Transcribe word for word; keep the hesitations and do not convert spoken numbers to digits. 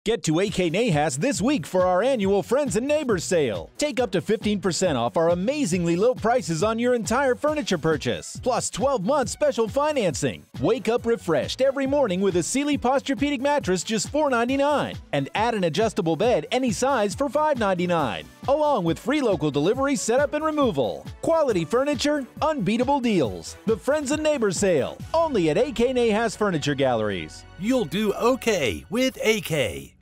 Get to A K Nahas this week for our annual Friends and Neighbors sale. Take up to fifteen percent off our amazingly low prices on your entire furniture purchase, plus twelve months special financing. Wake up refreshed every morning with a Sealy Posturepedic mattress just four ninety-nine, and add an adjustable bed any size for five ninety-nine, along with free local delivery, setup, and removal. Quality furniture, unbeatable deals. The Friends and Neighbors sale, only at A K Nahas Furniture Galleries. You'll do okay with A K.